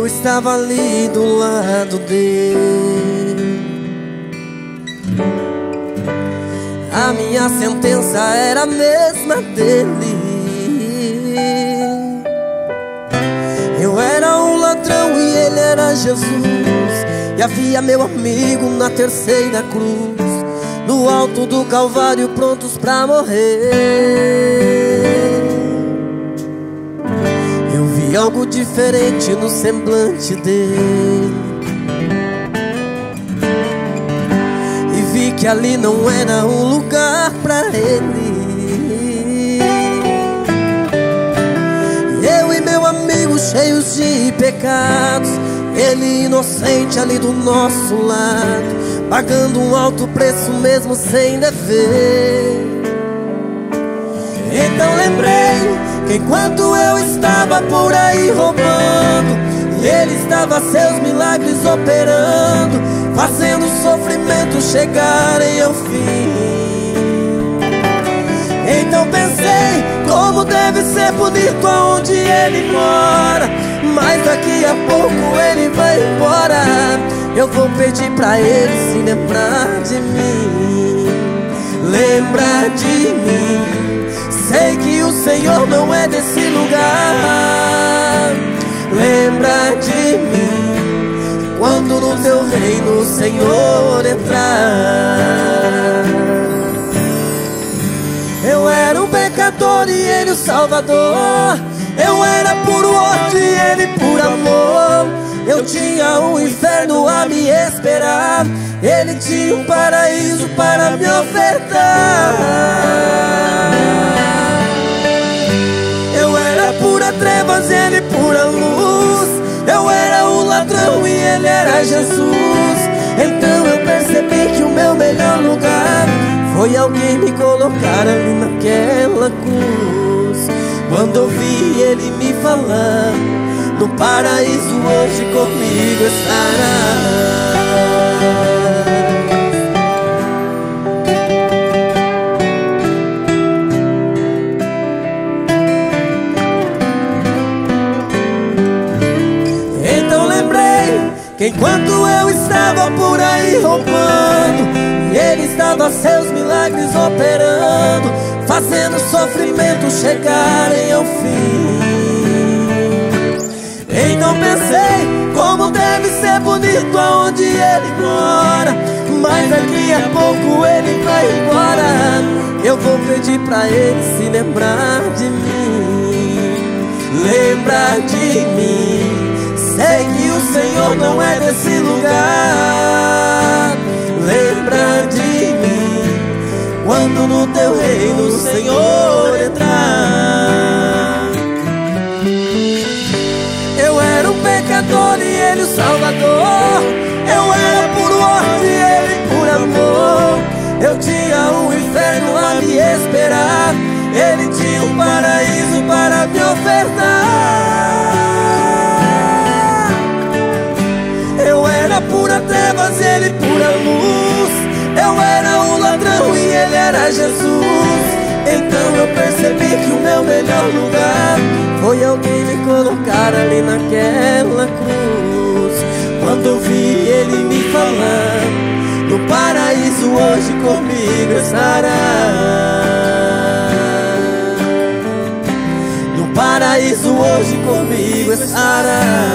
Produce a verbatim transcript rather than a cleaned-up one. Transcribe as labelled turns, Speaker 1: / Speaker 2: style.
Speaker 1: eu estava ali do lado dele. A minha sentença era a mesma dele. Eu era um ladrão e ele era Jesus. E havia meu amigo na terceira cruz, no alto do Calvário, prontos pra morrer. Eu vi algo diferente no semblante dele, e vi que ali não era um lugar pra ele. Eu e meu amigo cheios de pecados, ele inocente ali do nosso lado, pagando um alto preço mesmo sem dever. Então lembrei que enquanto eu estava por aí roubando, ele estava seus milagres operando, fazendo o sofrimento chegarem ao fim. Então pensei, como deve ser bonito aonde ele mora, mas daqui a pouco ele vai embora. Eu vou pedir pra ele se lembrar de mim, lembrar de mim. Sei que o Senhor não é desse lugar. Lembra de mim quando no teu reino o Senhor entrar. Eu era um pecador e ele o Salvador. Eu era puro ódio e ele puro amor. Eu tinha um inferno a me esperar, ele tinha um paraíso para me ofertar. Eu era pura trevas e ele pura luz. Eu era o ladrão e ele era Jesus. Então eu percebi que o meu melhor lugar foi alguém me colocar ali naquela cruz. Quando ouvi ele me falar, no paraíso hoje comigo estará. Então lembrei que enquanto eu estava por aí roubando, ele estava seus milagres operando, fazendo o sofrimento chegarem ao fim. Então pensei, como deve ser bonito aonde ele mora, mas daqui a pouco ele vai embora. Eu vou pedir pra ele se lembrar de mim, lembrar de mim. Sei que o Senhor não é desse lugar. Lembrar de mim quando no teu reino o Senhor entrar. Eu era um pecador e ele o Salvador. Eu era puro ódio e ele puro amor. Eu tinha um inferno a me esperar, ele tinha um paraíso para me ofertar. Eu era pura trevas e ele pura luz. Eu era um ladrão e ele era Jesus. Então eu percebi que o meu melhor lugar foi alguém me colocar ali naquela cruz. Quando eu vi ele me falar, no paraíso hoje comigo estará. No paraíso hoje comigo estará.